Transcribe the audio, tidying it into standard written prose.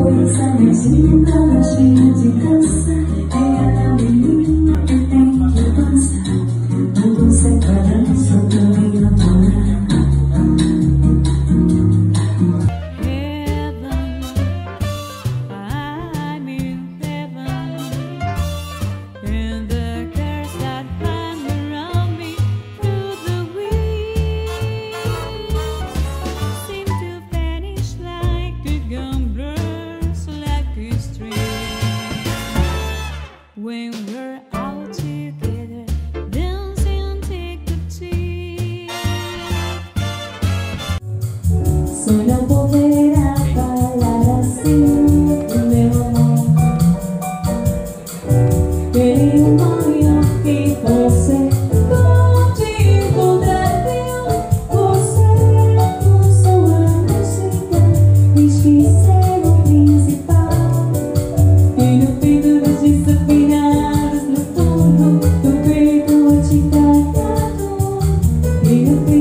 Pensando assim, cada cheia de dança. É a menina que tem que dançar. Não sei pra dança, eu também namorar. When we're out together, dancing, take the tea. Só não poderá falar assim do meu amor. Ele é maior que você. Pode encontrar você com sua música. Esquecer o principal. E no peito das desafinadas no fundo do peito te cagado. E no peito